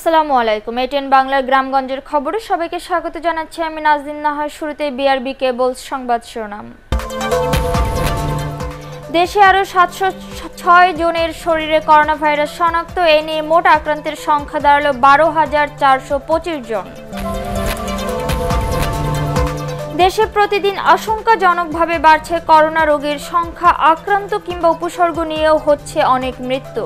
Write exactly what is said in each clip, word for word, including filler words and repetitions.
আসসালামু আলাইকুম। এটিএন বাংলার গ্রামগঞ্জের খবরে সবাইকে স্বাগত জানাচ্ছি আমি নাজনীন নাহার। শুরুতে বিআরবি কেবলস সংবাদ শিরোনাম। দেশে আরও সাতশো ছয় জনের শরীরে করোনা ভাইরাস শনাক্ত, এ নিয়ে মোট আক্রান্তের সংখ্যা দাঁড়ালো বারো হাজার চারশো পঁচিশ জন। দেশে প্রতিদিন আশঙ্কাজনকভাবে বাড়ছে করোনা রোগীর সংখ্যা, আক্রান্ত কিংবা উপসর্গ নিয়েও হচ্ছে অনেক মৃত্যু।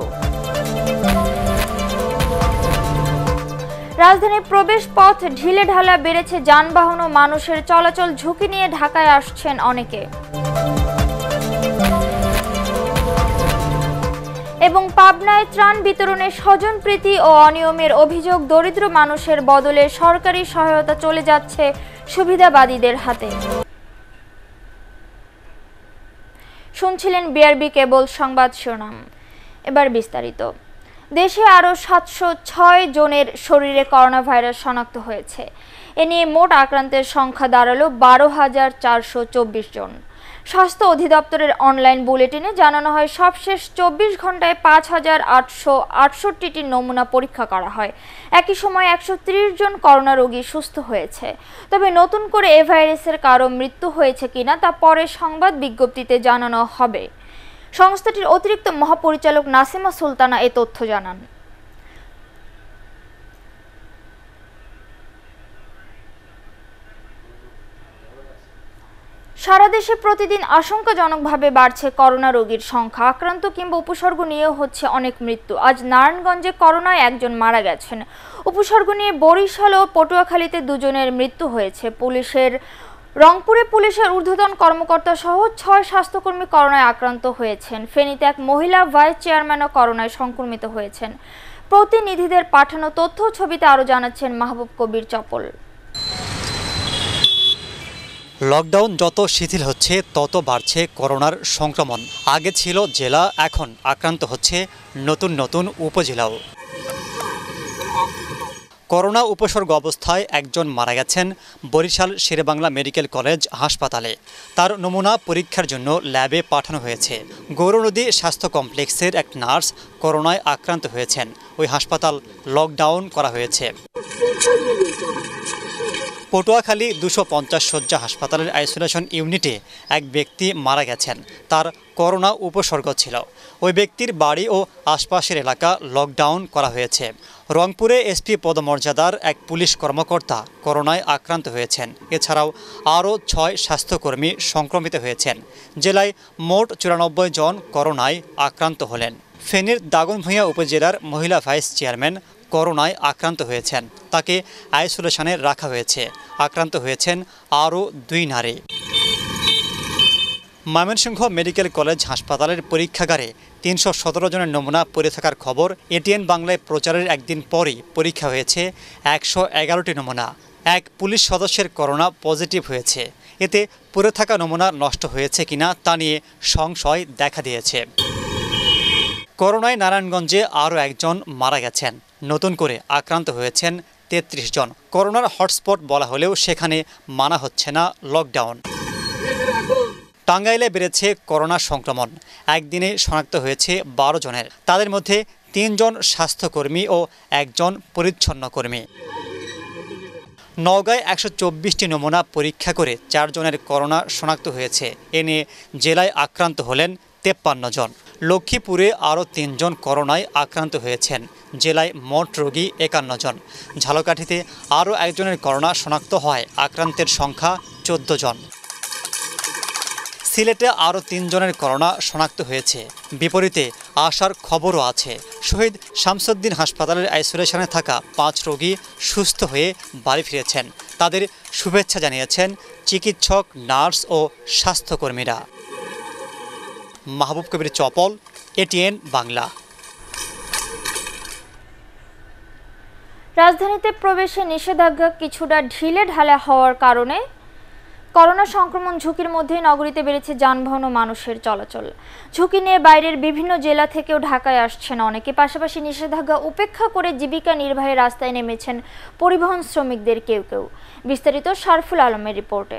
রাজধানীর প্রবেশ পথ ঢিলে ঢালা বেড়েছে যানবাহন ও মানুষের চলাচল, ঝুঁকি নিয়ে ঢাকায় আসছেন অনেকে। এবং পাবনায় ত্রাণ বিতরণে স্বজনপ্রীতি ও অনিয়মের অভিযোগ, দরিদ্র মানুষের বদলে সরকারি সহায়তা চলে যাচ্ছে সুবিধাবাদীদের হাতে। শুনছিলেন বিআরবি কেবল সংবাদ শিরোনাম, এবার বিস্তারিত। দেশে আরও সাতশো ছয় জনের শরীরে করোনা ভাইরাস শনাক্ত হয়েছে, এ নিয়ে মোট আক্রান্তের সংখ্যা দাঁড়ালো বারো হাজার চারশো চব্বিশ জন। স্বাস্থ্য অধিদপ্তরের অনলাইন বুলেটিনে জানানো হয়, সবশেষ চব্বিশ ঘন্টায় পাঁচ হাজার আটশো আটষট্টিটি নমুনা পরীক্ষা করা হয়। একই সময় একশো ত্রিশ জন করোনা রোগী সুস্থ হয়েছে। তবে নতুন করে এ ভাইরাসের কারো মৃত্যু হয়েছে কিনা তা পরে সংবাদ বিজ্ঞপ্তিতে জানানো হবে। সংস্থাটির অতিরিক্ত মহাপরিচালক নাসিমা সুলতানা এ তথ্য জানান। সারা দেশে প্রতিদিন আশঙ্কাজনকভাবে বাড়ছে করোনা রোগীর সংখ্যা, আক্রান্ত কিংবা উপসর্গ নিয়েও হচ্ছে অনেক মৃত্যু। আজ নারায়ণগঞ্জে করোনায় একজন মারা গেছেন। উপসর্গ নিয়ে বরিশাল ও পটুয়াখালীতে দুজনের মৃত্যু হয়েছে। পুলিশের রংপুরে পুলিশের ঊর্ধ্বতন কর্মকর্তা সহ ছয় স্বাস্থ্যকর্মী করোনায় আক্রান্ত হয়েছেন। ফেনীতে এক মহিলা ভাইস চেয়ারম্যানও করোনায় সংক্রমিত হয়েছেন। প্রতিনিধিদের পাঠানো তথ্য ছবিতে আরও জানাচ্ছেন মাহবুব কবির চপল। লকডাউন যত শিথিল হচ্ছে তত বাড়ছে করোনার সংক্রমণ। আগে ছিল জেলা, এখন আক্রান্ত হচ্ছে নতুন নতুন উপজেলাও। করোনা উপসর্গ অবস্থায় একজন মারা গেছেন বরিশাল শেরেবাংলা মেডিকেল কলেজ হাসপাতালে। তার নমুনা পরীক্ষার জন্য ল্যাবে পাঠানো হয়েছে। গৌরনদী স্বাস্থ্য কমপ্লেক্সের এক নার্স করোনায় আক্রান্ত হয়েছেন। ওই হাসপাতাল লকডাউন করা হয়েছে। পটুয়াখালী দুশো পঞ্চাশ শয্যা হাসপাতালের আইসোলেশন ইউনিটে এক ব্যক্তি মারা গেছেন। তার করোনা উপসর্গ ছিল। ওই ব্যক্তির বাড়ি ও আশপাশের এলাকা লকডাউন করা হয়েছে। রংপুরে এসপি পদমর্যাদার এক পুলিশ কর্মকর্তা করোনায় আক্রান্ত হয়েছেন। এছাড়াও আরও ছয় স্বাস্থ্যকর্মী সংক্রমিত হয়েছেন। জেলায় মোট চুরানব্বই জন করোনায় আক্রান্ত হলেন। ফেনীর দাগনভূঞা উপজেলার মহিলা ভাইস চেয়ারম্যান করোনায় আক্রান্ত হয়েছেন। তাকে আইসোলেশনে রাখা হয়েছে। আক্রান্ত হয়েছেন আরও দুই নারী। ময়মনসিংহ মেডিকেল কলেজ হাসপাতালের পরীক্ষাগারে তিনশো সতেরো জনের নমুনা পড়ে থাকার খবর এটিএন বাংলায় প্রচারের একদিন পরই পরীক্ষা হয়েছে একশো এগারোটি নমুনা। এক পুলিশ সদস্যের করোনা পজিটিভ হয়েছে। এতে পড়ে থাকা নমুনা নষ্ট হয়েছে কিনা তা নিয়ে সংশয় দেখা দিয়েছে। করোনায় নারায়ণগঞ্জে আরও একজন মারা গেছেন। নতুন করে আক্রান্ত হয়েছেন তেত্রিশ জন। করোনার হটস্পট বলা হলেও সেখানে মানা হচ্ছে না লকডাউন। টাঙ্গাইলে বেড়েছে করোনা সংক্রমণ। একদিনে শনাক্ত হয়েছে বারো জনের। তাদের মধ্যে তিনজন স্বাস্থ্যকর্মী ও একজন পরিচ্ছন্ন কর্মী। নওগাঁয় একশো চব্বিশটি নমুনা পরীক্ষা করে চারজনের করোনা শনাক্ত হয়েছে। এ নিয়ে জেলায় আক্রান্ত হলেন তেপ্পান্ন জন। লক্ষ্মীপুরে আরও তিনজন করোনায় আক্রান্ত হয়েছেন। জেলায় মোট রোগী একান্ন জন। ঝালকাঠিতে আরও একজনের করোনা শনাক্ত হয়। আক্রান্তের সংখ্যা চোদ্দ জন। সিলেটে আরও তিনজনের করোনা শনাক্ত হয়েছে। বিপরীতে আসার খবরও আছে। শহীদ শামসুদ্দিন হাসপাতালের আইসোলেশনে থাকা পাঁচ রোগী সুস্থ হয়ে বাড়ি ফিরেছেন। তাদের শুভেচ্ছা জানিয়েছেন চিকিৎসক, নার্স ও স্বাস্থ্যকর্মীরা। মাহবুব কবির চপল, এটিএন বাংলা। রাজধানীতে প্রবেশে নিষেধাজ্ঞা কিছুটা ঢিলে ঢালা হওয়ার কারণে করোনা সংক্রমণ ঝুঁকির মধ্যে নগরীতে বেড়েছে যানবাহন ও মানুষের চলাচল। ঝুঁকি নিয়ে বাইরের বিভিন্ন জেলা থেকেও ঢাকায় আসছেন অনেকে। পাশাপাশি নিষেধাজ্ঞা উপেক্ষা করে জীবিকা নির্বাহে রাস্তায় নেমেছেন পরিবহন শ্রমিকদের কেউ কেউ। বিস্তারিত শারফুল আলমের রিপোর্টে।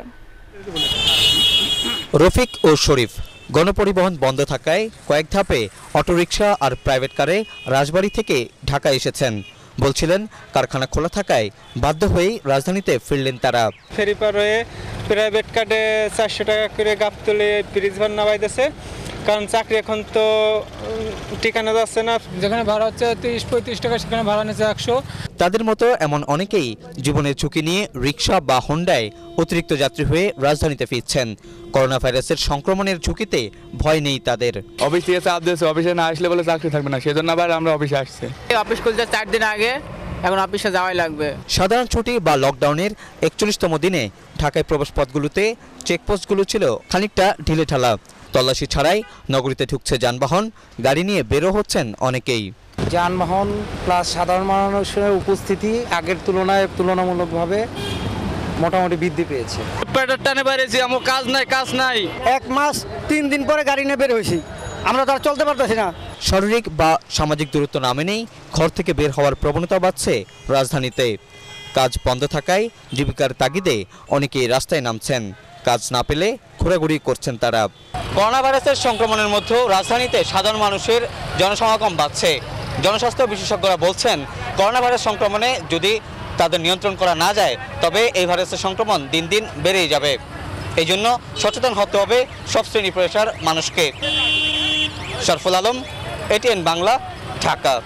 রফিক ও শরীফ গণপরিবহন বন্ধ থাকায় কয়েক ধাপে অটোরিকশা আর প্রাইভেট কারে রাজবাড়ী থেকে ঢাকা এসেছেন। বলছিলেন কারখানা খোলা থাকায় বাধ্য হয়েই রাজধানীতে ফিরলেন তারা। ফেরি পার হয়ে প্রাইভেট কার্ডে চারশো টাকা করে গাবতলী ব্রিজ ভাড়া নামাইতেছে, কারণ চাকরি এখন তো ঠিকানা যাচ্ছে না। যেখানে ভাড়া হচ্ছে তিরিশ পঁয়ত্রিশ টাকা সেখানে ভাড়া নিচ্ছে একশো। তাদের মতো এমন অনেকেই জীবনের ঝুঁকি নিয়ে রিক্সা বা হোন্ডায় অতিরিক্ত যাত্রী হয়ে রাজধানীতে ফিরছেন। করোনা ভাইরাসের সংক্রমণের ঝুঁকিতে ভয় নেই তাদের। অফিস থেকে চাপ দিয়েছে, অফিসে না আসলে বলে চাকরি থাকবে না, সেজন্য আবার আমরা অফিসে আসছি। অফিস খুলছে চার দিন আগে, এখন অফিসে যাওয়াই লাগবে। সাধারণ ছুটি বা লকডাউনের একচল্লিশতম দিনে ঢাকায় প্রবেশপথগুলোতে চেকপোস্টগুলো ছিল খানিকটা ঢিলেঢালা। তল্লাশি ছাড়াই নগরীতে ঢুকছে যানবাহন, গাড়ি নিয়ে বেরো হচ্ছেন অনেকেই। যানবাহন প্লাস সাধারণ মানুষের উপস্থিতি আগের তুলনায় তুলনামূলকভাবে মোটামুটি বৃদ্ধি পেয়েছে। পেটের টানে বেরিয়েছি, আমার কাজ নাই কাজ নাই এক মাস তিন দিন পরে গাড়ি নিয়ে বের হয়েছি, আমরা তো আর চলতে পারতেছি না। শারীরিক বা সামাজিক দূরত্ব না মেনেই ঘর থেকে বের হওয়ার প্রবণতা বাড়ছে রাজধানীতে। কাজ বন্ধ থাকায় জীবিকার তাগিদে অনেকেই রাস্তায় নামছেন, কাজ না পেলে ঘোরাঘুরি করছেন তারা। করোনা ভাইরাসের সংক্রমণের মধ্যেও রাজধানীতে সাধারণ মানুষের জনসমাগম বাড়ছে। জনস্বাস্থ্য বিশেষজ্ঞরা বলছেন, করোনা ভাইরাস সংক্রমণে যদি তাদের নিয়ন্ত্রণ করা না যায় তবে এই ভাইরাসের সংক্রমণ দিন দিন বেড়েই যাবে। এই জন্য সচেতন হতে হবে সব শ্রেণী পেশার মানুষকে। শরফুল আলম, এটিএন বাংলা, ঢাকা।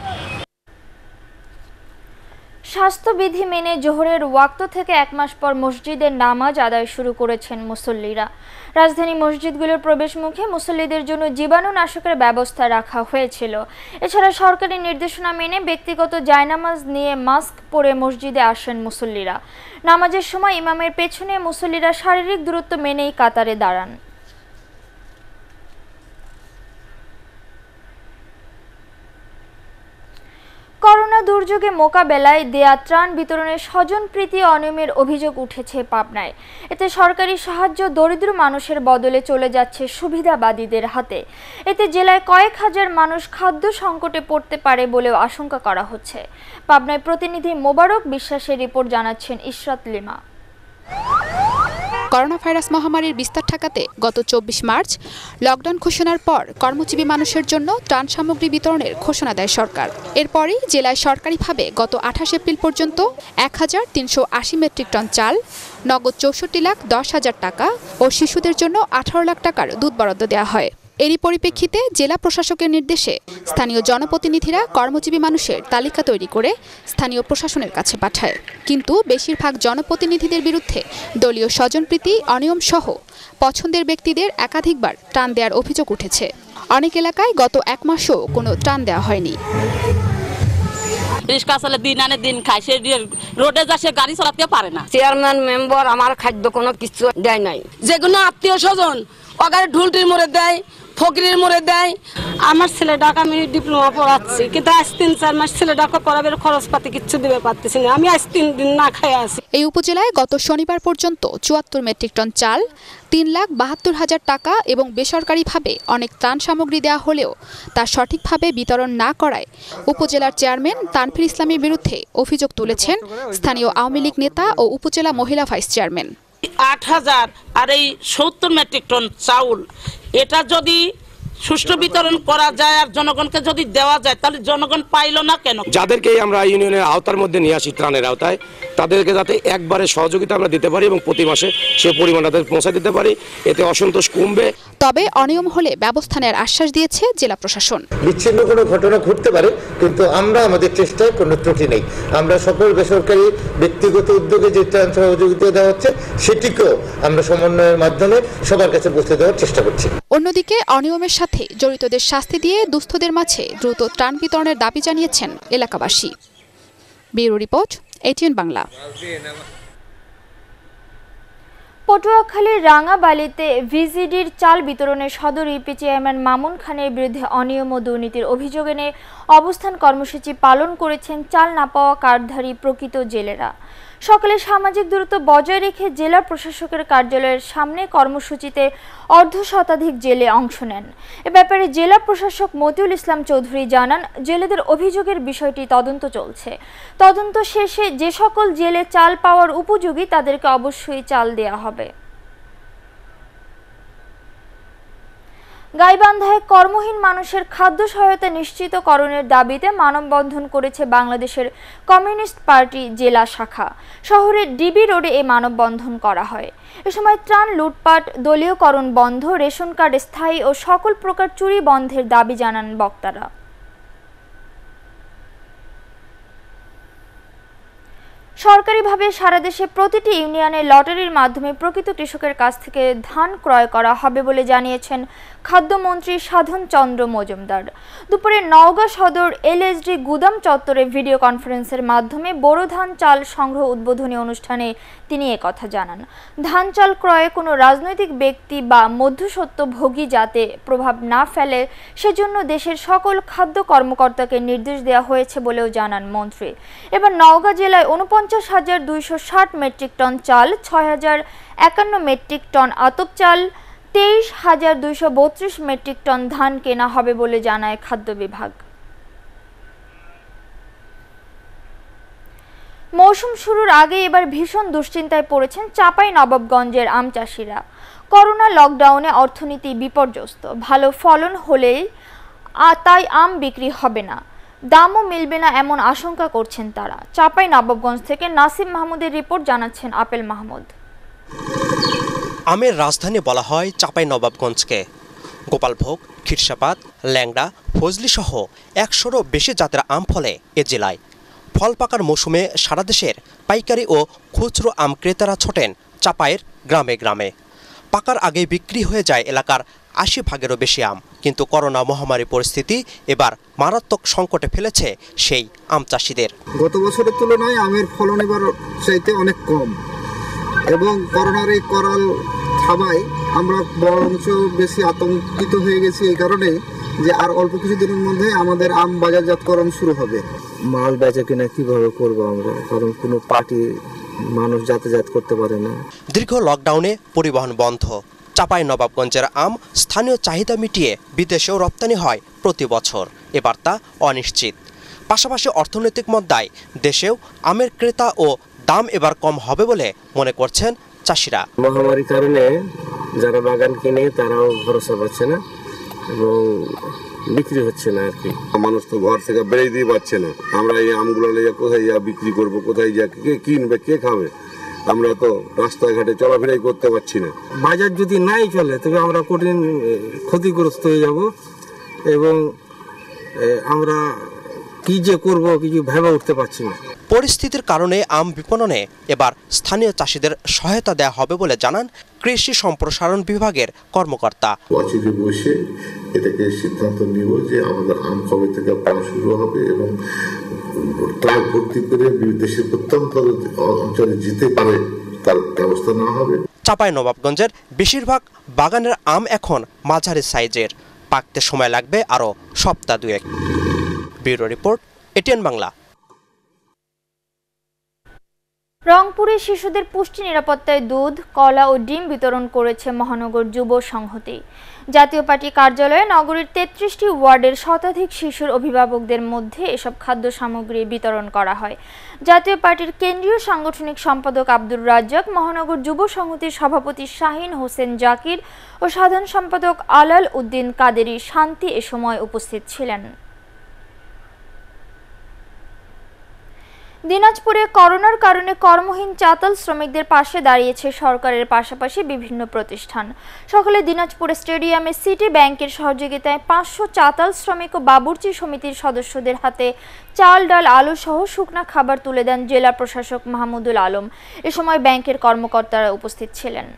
স্বাস্থ্যবিধি মেনে জোহরের ওয়াক্ত থেকে এক মাস পর মসজিদের নামাজ আদায় শুরু করেছেন মুসল্লিরা। রাজধানী মসজিদগুলোর প্রবেশ মুখে মুসল্লিদের জন্য জীবাণুনাশকের ব্যবস্থা রাখা হয়েছিল। এছাড়া সরকারি নির্দেশনা মেনে ব্যক্তিগত জায়নামাজ নিয়ে মাস্ক পরে মসজিদে আসেন মুসল্লিরা। নামাজের সময় ইমামের পেছনে মুসল্লিরা শারীরিক দূরত্ব মেনেই কাতারে দাঁড়ান। করোনা দুর্যোগে মোকাবেলায় দেয়া ত্রাণ বিতরণের স্বজনপ্রীতি অনিয়মের অভিযোগ উঠেছে পাবনায়। এতে সরকারি সাহায্য দরিদ্র মানুষের বদলে চলে যাচ্ছে সুবিধাবাদীদের হাতে। এতে জেলায় কয়েক হাজার মানুষ খাদ্য সংকটে পড়তে পারে বলেও আশঙ্কা করা হচ্ছে। পাবনায় প্রতিনিধি মোবারক বিশ্বাসের রিপোর্ট জানাচ্ছেন ইশরাত লিমা। করোনা ভাইরাস মহামারীর বিস্তার ঠেকাতে গত চব্বিশ মার্চ লকডাউন ঘোষণার পর কর্মজীবী মানুষের জন্য ত্রাণ সামগ্রী বিতরণের ঘোষণা দেয় সরকার। এরপরই জেলায় সরকারিভাবে গত আঠাশ এপ্রিল পর্যন্ত এক হাজার তিনশো আশি মেট্রিক টন চাল, নগদ চৌষট্টি লাখ দশ হাজার টাকা ও শিশুদের জন্য আঠারো লাখ টাকার দুধ বরাদ্দ দেওয়া হয়। এরই পরিপ্রেক্ষিতে জেলা প্রশাসকের নির্দেশে স্থানীয় জনপ্রতিনিধিরা কর্মজীবী মানুষের তালিকা তৈরি করে স্থানীয় প্রশাসনের কাছে পাঠায়। কিন্তু বেশিরভাগ জনপ্রতিনিধিদের বিরুদ্ধে দলীয় স্বজনপ্রীতি অনিয়ম সহ পছন্দের ব্যক্তিদের একাধিকবার ত্রাণ দেওয়ার অভিযোগ উঠেছে। অনেক এলাকায় গত এক মাসও কোনো ত্রাণ দেওয়া হয়নি। রিক্সা চালে দিন আনে দিন খায়, সে রোডে যা সে গাড়ি চালাতে পারে না। চেয়ারম্যান মেম্বার আমার খাদ্য কোনো কিছু দেয় নাই। যেগুলো আত্মীয় স্বজন ওগারে ঢুলটির মোড়ে দেয়, ফকিরের মোড়ে দেয়। আমার ছেলেটাকে আমি ডিপ্লোমা পড়াচ্ছি, কিন্তু আজ তিন চার মাস ছেলেটাকে পড়াবের খরচপাতি কিচ্ছু দিতে পারতেছি না। আমি আজ তিন দিন না খাই আছি। এই উপজেলায় গত শনিবার পর্যন্ত চুয়াত্তর মেট্রিক টন চাল, তিন লাখ বাহাত্তর হাজার টাকা এবং বেসরকারিভাবে অনেক ত্রাণ সামগ্রী দেওয়া হলেও তা সঠিকভাবে বিতরণ না করায় উপজেলার চেয়ারম্যান তানভীর ইসলামের বিরুদ্ধে অভিযোগ তুলেছেন স্থানীয় আওয়ামী লীগ নেতা ও উপজেলা মহিলা ভাইস চেয়ারম্যান। আট হাজার আর এই সত্তর মেট্রিক টন চাউল, এটা যদি সুষ্ঠু বিতরণ করা যায় আর জনগণকে যদি দেওয়া যায় তাহলে জনগণ পাইলো না কেন? যাদেরকে আমরা ইউনিয়নের আওতার মধ্যে নিয়ে আসি ত্রাণের আওতায়, তাদেরকে যাতে একবারে সহযোগিতা আমরা দিতে পারি এবং প্রতি মাসে সে পরিমাণ তাদের পৌঁছে দিতে পারি, এতে অসন্তোষ কমবে। তবে অনিয়ম হলে ব্যবস্থা নেওয়ার আশ্বাস দিয়েছে জেলা প্রশাসন। বিচ্ছিন্ন কোনো ঘটনা ঘটতে পারে, কিন্তু আমরা আমাদের চেষ্টায় কোনো ত্রুটি নেই। আমরা সকল বেসরকারি ব্যক্তিগত উদ্যোগে যে ত্রাণ সহযোগিতা দেওয়া হচ্ছে সেটিকেও আমরা সমন্বয়ের মাধ্যমে সবার কাছে পৌঁছে দেওয়ার চেষ্টা করছি। অন্যদিকে অনিয়মের সাথে জড়িতদের শাস্তি দিয়ে দুস্থদের মাঝে দ্রুত ত্রাণ বিতরণের দাবি জানিয়েছেন এলাকাবাসী। Bureau report, ATN Bangla. পটুয়াখালীর রাঙাবালিতে ভিজিডির চাল বিতরণে সদর ইউপি চেয়ারম্যান মামুন খানের বিরুদ্ধে অনিয়ম ও দুর্নীতির অভিযোগ এনে অবস্থান কর্মসূচি পালন করেছেন চাল না পাওয়া কার্ডধারী প্রকৃত জেলেরা। সকালে সামাজিক দূরত্ব বজায় রেখে জেলা প্রশাসকের কার্যালয়ের সামনে কর্মসূচিতে অর্ধ শতাধিক জেলে অংশ নেন। এ ব্যাপারে জেলা প্রশাসক মতিউল ইসলাম চৌধুরী জানান, জেলেদের অভিযোগের বিষয়টি তদন্ত চলছে। তদন্ত শেষে যে সকল জেলে চাল পাওয়ার উপযোগী তাদেরকে অবশ্যই চাল দেওয়া হবে। গাইবান্ধায় কর্মহীন মানুষের খাদ্য সহায়তা নিশ্চিতকরণের দাবিতে মানববন্ধন করেছে বাংলাদেশের কমিউনিস্ট পার্টি জেলা শাখা। শহরের ডিবি রোডে এই মানববন্ধন করা হয়। এ সময় ত্রাণ লুটপাট, দলীয়করণ বন্ধ, রেশন কার্ড স্থায়ী ও সকল প্রকার চুরি বন্ধের দাবি জানান বক্তারা। সরকারিভাবে সারা দেশে প্রতিটি ইউনিয়নে লটারির মাধ্যমে প্রকৃত কৃষকের কাছ থেকে ধান ক্রয় করা হবে বলে জানিয়েছেন খাদ্যমন্ত্রী সাধন চন্দ্র মজুমদার। দুপুরে নওগাঁ সদর এলএসডি গুদাম চত্বরে ভিডিও কনফারেন্সের মাধ্যমে বোরো ধান চাল সংগ্রহ উদ্বোধনী অনুষ্ঠানে তিনি একথা জানান। ধান চাল ক্রয়ে কোনো রাজনৈতিক ব্যক্তি বা মধ্যস্বত্বভোগী যাতে প্রভাব না ফেলে সেজন্য দেশের সকল খাদ্য কর্মকর্তাকে নির্দেশ দেওয়া হয়েছে বলেও জানান মন্ত্রী। এবার নওগাঁ জেলায় উনপঞ্চাশ হাজার দুইশো ষাট মেট্রিক টন চাল, ছয় হাজার একান্ন মেট্রিক টন আতপ চাল, তেইশ হাজার দুইশো বত্রিশ মেট্রিক টন ধান কেনা হবে বলে জানায় খাদ্য বিভাগ। মৌসুম শুরুর আগে এবার ভীষণ দুশ্চিন্তায় পড়েছেন চাঁপাই নবাবগঞ্জের আম চাষিরা। করোনা লকডাউনে অর্থনীতি বিপর্যস্ত, ভালো ফলন হলেই তাই আম বিক্রি হবে না, দামও মিলবে না এমন আশঙ্কা করছেন তারা। চাঁপাই নবাবগঞ্জ থেকে নাসিম মাহমুদের রিপোর্ট, জানাচ্ছেন আপেল মাহমুদ। আমের রাজধানী বলা হয় চাঁপাই নবাবগঞ্জকে। গোপালভোগ, খিরসাপাত, ল্যাংড়া, ফজলি সহ একশোরও বেশি জাতের আম ফলে এ জেলায়। ফল পাকার মৌসুমে সারা দেশের পাইকারি ও খুচরো আম ক্রেতারা ছোটেন চাঁপাইয়ের গ্রামে গ্রামে। পাকার আগেই বিক্রি হয়ে যায় এলাকার আশি ভাগেরও বেশি আম। কিন্তু করোনা মহামারী পরিস্থিতি এবার মারাত্মক সংকটে ফেলেছে সেই আম চাষিদের। গত বছরের তুলনায় আমের ফলন এবার চাইতে অনেক কম এবং করোনার এই করাল থাবায় আমরা বরঞ্চ বেশি আতঙ্কিত হয়ে গেছি এই কারণে যে আর অল্প কিছুদিনের মধ্যে আমাদের আম বাজারজাতকরণ শুরু হবে। মাল বেচা কিনা কিভাবে করবো আমরা, কারণ কোনো পার্টি মানুষ যাতায়াত করতে পারে না। দীর্ঘ লকডাউনে পরিবহন বন্ধ। চাঁপাই নবাবগঞ্জের আম স্থানীয় চাহিদা মিটিয়ে বিদেশেও রপ্তানি হয় প্রতি বছর, এবার তা অনিশ্চিত। পাশাপাশি অর্থনৈতিক মন্দায় দেশেও আমের ক্রেতা ও দাম এবার কম হবে বলে মনে করছেন চাষিরা। মহামারীর কারণে যারা বাগান কিনে তারাও ভরসা পাচ্ছে না এবং বিক্রি হচ্ছে না আর কি। মানুষ তো ঘর থেকে বেরিয়ে দিয়ে পাচ্ছে না। আমরা এই আমগুলো নিয়ে কোথায় যা বিক্রি করব, কোথায় যা কে কিনবে, কে খাবে? আমরা তো রাস্তাঘাটে চলাফেরাই করতে পারছি না। বাজার যদি নাই চলে তবে আমরা কঠিন ক্ষতিগ্রস্ত হয়ে যাব এবং আমরা কি যে করব কিছু ভেবে উঠতে পারছি না। পরিস্থিতির কারণে আম বিপণনে এবার স্থানীয় চাষিদের সহায়তা দেওয়া হবে বলে জানান কৃষি সম্প্রসারণ বিভাগের কর্মকর্তা। বছরে বসে এটাকে সিদ্ধান্ত নিব যে আমাদের আম কবে থেকে পাওয়া শুরু হবে এবং ট্রাক ভর্তি করে দেশের প্রত্যন্ত অঞ্চলে যেতে পারে তার ব্যবস্থা নেওয়া হবে। চাঁপাই নবাবগঞ্জের বেশিরভাগ বাগানের আম এখন মাঝারি সাইজের, পাকতে সময় লাগবে আরও সপ্তাহ দুয়েক। Bureau report, ATN Bangla. রংপুরে শিশুদের পুষ্টি নিরাপত্তায় দুধ, কলা ও ডিম বিতরণ করেছে মহানগর যুব সংহতি। জাতীয় পার্টি কার্যালয়ে নগরীর তেত্রিশটি ওয়ার্ডের শতাধিক শিশুর অভিভাবকদের মধ্যে এসব খাদ্য সামগ্রী বিতরণ করা হয়। জাতীয় পার্টির কেন্দ্রীয় সাংগঠনিক সম্পাদক আব্দুর রাজ্জাক, মহানগর যুব সংহতির সভাপতি শাহিন হোসেন জাকির ও সাধারণ সম্পাদক আলাল উদ্দিন কাদেরী শান্তি এ সময় উপস্থিত ছিলেন। দিনাজপুরে করোনার কারণে কর্মহীন চাতাল শ্রমিকদের পাশে দাঁড়িয়েছে সরকারের পাশাপাশি বিভিন্ন প্রতিষ্ঠান। সকালে দিনাজপুর স্টেডিয়ামে সিটি ব্যাংকের সহযোগিতায় পাঁচশো চাতাল শ্রমিক ও বাবুর্চি সমিতির সদস্যদের হাতে চাল, ডাল, আলু সহ শুকনা খাবার তুলে দেন জেলা প্রশাসক মাহমুদুল আলম। এ সময় ব্যাংকের কর্মকর্তারা উপস্থিত ছিলেন।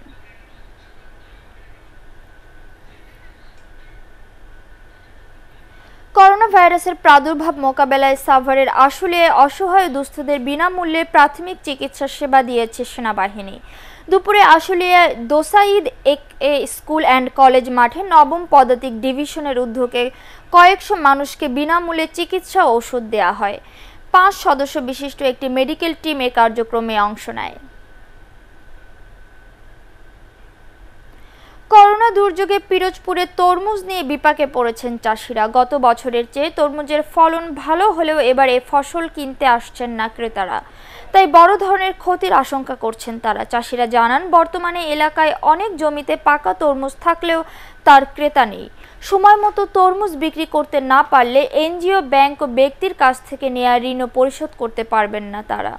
করোনা ভাইরাসের প্রাদুর্ভাব মোকাবেলায় সাভারের আশুলিয়ায় অসহায় দুস্থদের বিনামূল্যে প্রাথমিক চিকিৎসা সেবা দিয়েছে সেনাবাহিনী। দুপুরে আশুলিয়ায় দোসাইদ এক এ স্কুল অ্যান্ড কলেজ মাঠে নবম পদাতিক ডিভিশনের উদ্যোগে কয়েকশো মানুষকে বিনামূল্যে চিকিৎসা ও ওষুধ দেওয়া হয়। পাঁচ সদস্য বিশিষ্ট একটি মেডিকেল টিম এ কার্যক্রমে অংশ নেয়। করোনা দুর্যোগে পিরোজপুরে তরমুজ নিয়ে বিপাকে পড়েছেন চাষিরা। গত বছরের চেয়ে তরমুজের ফলন ভালো হলেও এবারে ফসল কিনতে আসছেন না ক্রেতারা, তাই বড় ধরনের ক্ষতির আশঙ্কা করছেন তারা। চাষিরা জানান, বর্তমানে এলাকায় অনেক জমিতে পাকা তরমুজ থাকলেও তার ক্রেতা নেই। সময় মতো তরমুজ বিক্রি করতে না পারলে এনজিও, ব্যাংক ও ব্যক্তির কাছ থেকে নেওয়া ঋণও পরিশোধ করতে পারবেন না তারা।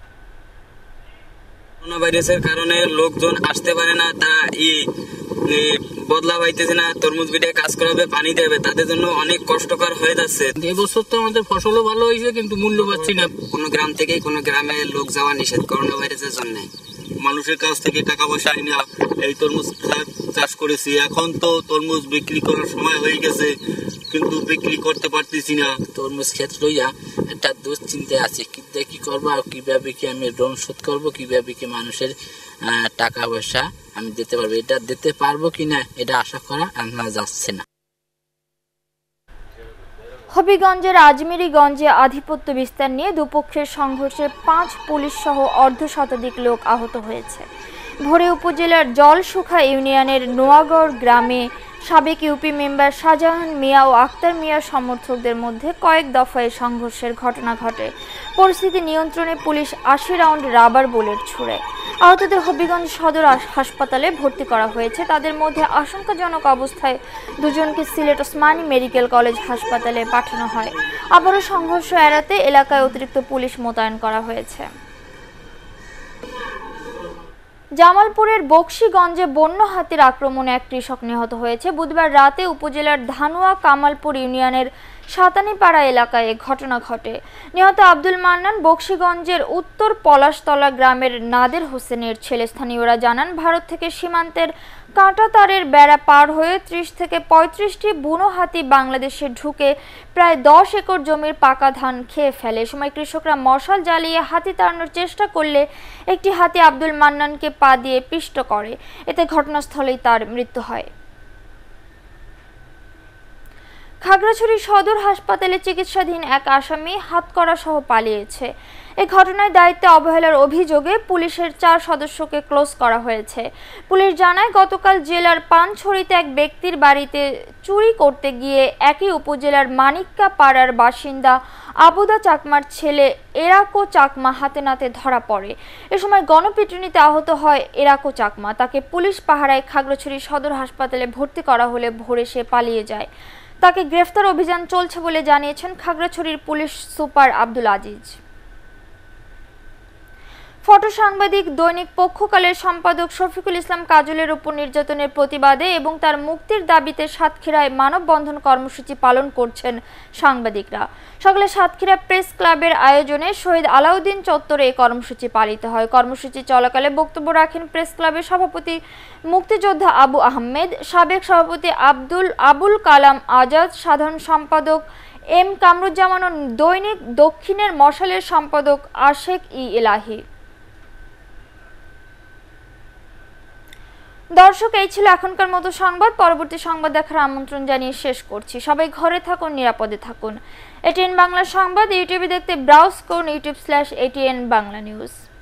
করোনা ভাইরাসের কারণে লোকজন আসতে পারে না, তারা বদলা পাইতেছে না, তরমুজ বিটে কাজ করাবে, পানি দেবে, তাদের জন্য অনেক কষ্টকর হয়ে যাচ্ছে। এবছর তো আমাদের ফসলও ভালো হয়েছে, কিন্তু মূল্য পাচ্ছি না। কোনো গ্রাম থেকে কোনো গ্রামে লোক যাওয়া নিষেধ করোনা ভাইরাসের জন্য। মানুষের কাছ থেকে টাকা পয়সা আইনা এই তরমুজ চাষ করেছি। এখন তো তরমুজ বিক্রি করার সময় হয়ে গেছে, কিন্তু বিক্রি করতে পারতেছি না। তরমুজ ক্ষেত্র লইয়া একটা দুশ্চিন্তায় আছে, কিভাবে কি করবো আর কিভাবে কি আমি ঋণ শোধ করবো, কিভাবে কি মানুষের টাকা পয়সা আমি দিতে পারবো, এটা দিতে পারবো কিনা এটা আশা করা আমার যাচ্ছে না। হবিগঞ্জের আজমেরীগঞ্জে আধিপত্য বিস্তার নিয়ে দুপক্ষের সংঘর্ষে পাঁচ পুলিশ সহ অর্ধ শতাধিক লোক আহত হয়েছে। ভোরে উপজেলার জলসুখা ইউনিয়নের নোয়াগড় গ্রামে সাবেক ইউপি মেম্বার শাহজাহান মিয়া ও আক্তার মিয়ার সমর্থকদের মধ্যে কয়েক দফায় সংঘর্ষের ঘটনা ঘটে। পরিস্থিতি নিয়ন্ত্রণে পুলিশ আশি রাউন্ড রাবার বুলেট ছুড়ে। আহতদের হবিগঞ্জ সদর হাসপাতালে ভর্তি করা হয়েছে। তাদের মধ্যে আশঙ্কাজনক অবস্থায় দুজনকে সিলেট ওসমানী মেডিকেল কলেজ হাসপাতালে পাঠানো হয়। আবারও সংঘর্ষ এড়াতে এলাকায় অতিরিক্ত পুলিশ মোতায়েন করা হয়েছে। জামালপুরের বকশীগঞ্জে বন্য হাতির আক্রমণে এক কৃষক নিহত হয়েছে। বুধবার রাতে উপজেলার ধানুয়া কামালপুর ইউনিয়নের সাতানিপাড়া এলাকায় ঘটনা ঘটে। নিহত আব্দুল মান্নান বকশীগঞ্জের উত্তর পলাশতলা গ্রামের নাদের হোসেনের ছেলে। স্থানীয়রা জানান, ভারত থেকে সীমান্তের কাঁটাতারের বেড়া পার হয়ে ত্রিশ থেকে পঁয়ত্রিশটি বুনো হাতি বাংলাদেশে ঢুকে প্রায় দশ একর জমির পাকা ধান খেয়ে ফেলে। এ সময় কৃষকরা মশাল জ্বালিয়ে হাতি তাড়ানোর চেষ্টা করলে একটি হাতি আব্দুল মান্নানকে পা দিয়ে পিষ্ট করে। এতে ঘটনাস্থলেই তার মৃত্যু হয়। খাগড়াছড়ি সদর হাসপাতালে চিকিৎসাধীন এক আসামি হাতকড়া সহ পালিয়েছে। এ ঘটনায় দায়িত্বে অবহেলার অভিযোগে পুলিশের চার সদস্যকে ক্লোজ করা হয়েছে। পুলিশ জানায়, গতকাল জেলার পানছড়িতে এক ব্যক্তির বাড়িতে চুরি করতে গিয়ে একই উপজেলার মানিক্কা পাড়ার বাসিন্দা আবুদা চাকমার ছেলে এরাকো চাকমা হাতে নাতে ধরা পড়ে। এ সময় গণপিটুনিতে আহত হয় এরাকো চাকমা। তাকে পুলিশ পাহারায় খাগড়াছড়ি সদর হাসপাতালে ভর্তি করা হলে ভোরে সে পালিয়ে যায়। তাকে গ্রেফতার অভিযান চলছে বলে জানিয়েছেন খাগড়াছড়ির police super Abdul Aziz. Photo সাংবাদিক দৈনিক পক্ষকালের সম্পাদক শফিকুল ইসলাম কাজলের উপর নির্যাতনের প্রতিবাদে এবং তার মুক্তির দাবিতে সাতক্ষীরায় মানববন্ধন কর্মসূচি পালন করছেন সাংবাদিকরা। সকালে সাতক্ষীরা প্রেস ক্লাবের আয়োজনে শহীদ আলাউদ্দিন চত্বরে এই কর্মসূচি পালিত হয়। কর্মসূচি চলাকালে বক্তব্য রাখেন প্রেস ক্লাবের সভাপতি মুক্তিযোদ্ধা আবু আহমেদ, সাবেক সভাপতি আব্দুল আবুল কালাম আজাদ, সাধারণ সম্পাদক এম কামরুজ্জামান ও দৈনিক দক্ষিণের মশালের সম্পাদক আশেক ই এলাহি। দর্শক, এই ছিল এখনকার মতো সংবাদ। পরবর্তী সংবাদ দেখার আমন্ত্রণ জানিয়ে শেষ করছি। সবাই ঘরে থাকুন, নিরাপদে থাকুন। এটিএন বাংলা সংবাদ ইউটিউবে দেখতে ব্রাউজ করুন YouTube slash ATN Bangla news.